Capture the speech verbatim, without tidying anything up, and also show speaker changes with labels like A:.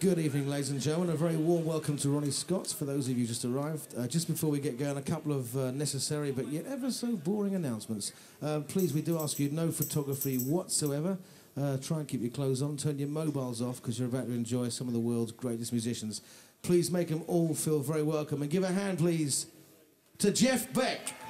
A: Good evening, ladies and gentlemen. A very warm welcome to Ronnie Scott's for those of you just arrived. Uh, just before we get going, a couple of uh, necessary but yet ever so boring announcements. Uh, please, we do ask you no photography whatsoever. Uh, try and keep your clothes on. Turn your mobiles off because you're about to enjoy some of the world's greatest musicians. Please make them all feel very welcome. And give a hand, please, to Jeff Beck.